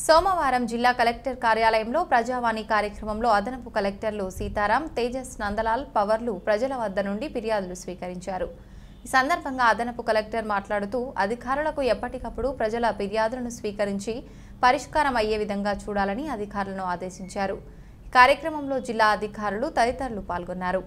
సోమవారం జిల్లా కలెక్టర్ కార్యాలయంలో ప్రజావాణి కార్యక్రమంలో అదనపు కలెక్టర్లు సీతారాం, తేజస్ నందలాల్ పవర్లు ప్రజల వద్ద నుండి ఫిర్యాదులు స్వీకరించారు. ఈ సందర్భంగా అదనపు కలెక్టర్ మాట్లాడుతూ అధికారులకు ఎప్పటికప్పుడు ప్రజల ఫిర్యాదులను స్వీకరించి పరిష్కారం అయ్యే విధంగా చూడాలని అధికారులను ఆదేశించారు. ఈ కార్యక్రమంలో జిల్లా అధికారులు తదితరులు పాల్గొన్నారు.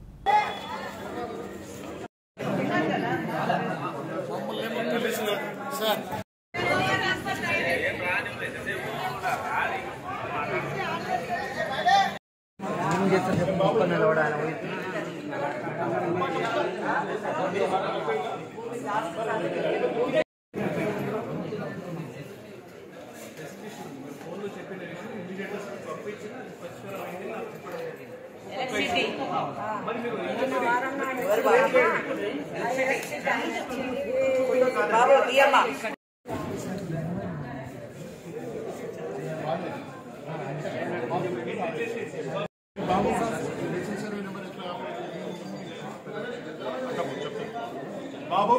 బాబు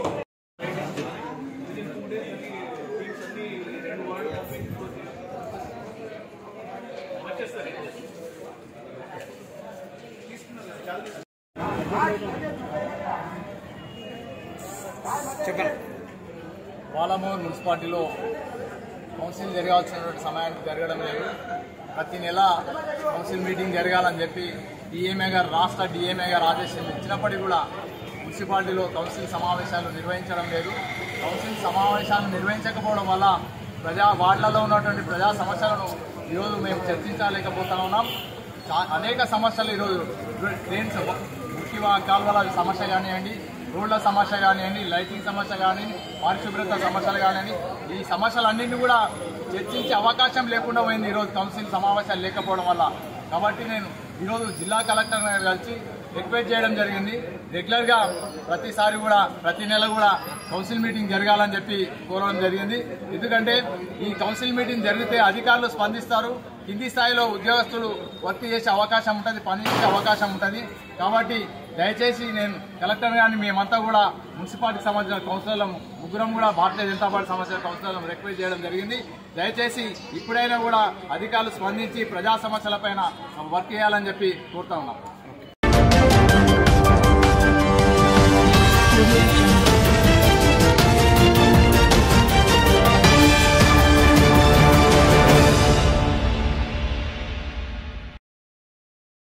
వాలమూరు మున్సిపాలిటీలో కౌన్సిల్ జరగాల్సినటువంటి సమయానికి జరగడం లేదు. ప్రతి నెల కౌన్సిల్ మీటింగ్ జరగాలని చెప్పి డిఎంఏ గారు రాష్ట్ర డిఎంఏ గారు ఆదేశం ఇచ్చినప్పటికీ కూడా మున్సిపాలిటీలో కౌన్సిల్ సమావేశాలు నిర్వహించడం లేదు. కౌన్సిల్ సమావేశాలు నిర్వహించకపోవడం వల్ల వార్డులలో ఉన్నటువంటి ప్రజా సమస్యలను ఈరోజు మేము చర్చించలేకపోతా ఉన్నాం. అనేక సమస్యలు ఈరోజు ట్రైన్స్ ముఖ్య కాలువల సమస్య కానివ్వండి, రోడ్ల సమస్య కానివ్వండి, లైటింగ్ సమస్య కానివ్వండి, పారిశుభ్రత సమస్యలు కానివ్వండి, ఈ సమస్యలన్నింటినీ కూడా చర్చించే అవకాశం లేకుండా పోయింది ఈరోజు కౌన్సిల్ సమావేశాలు లేకపోవడం వల్ల. కాబట్టి నేను ఈరోజు జిల్లా కలెక్టర్ గారు కలిసి రిక్వెస్ట్ చేయడం జరిగింది. రెగ్యులర్గా ప్రతిసారి కూడా ప్రతి నెల కూడా కౌన్సిల్ మీటింగ్ జరగాలని చెప్పి కోరడం జరిగింది. ఎందుకంటే ఈ కౌన్సిల్ మీటింగ్ జరిగితే అధికారులు స్పందిస్తారు, కింది స్థాయిలో ఉద్యోగస్తులు వర్క్ చేసే అవకాశం ఉంటుంది, పనిచేసే అవకాశం ఉంటుంది. కాబట్టి దయచేసి నేను కలెక్టర్ గారిని మేమంతా కూడా మున్సిపాలిటీకి సంబంధించిన కౌన్సిలర్లు ముగ్గురం కూడా భారతీయ జనతా పార్టీ సంబంధించిన కౌన్సిలర్లను రిక్వెస్ట్ చేయడం జరిగింది. దయచేసి ఇప్పుడైనా కూడా అధికారులు స్పందించి ప్రజా సమస్యలపైన వర్క్ చేయాలని చెప్పి కోరుతా ఉన్నాం.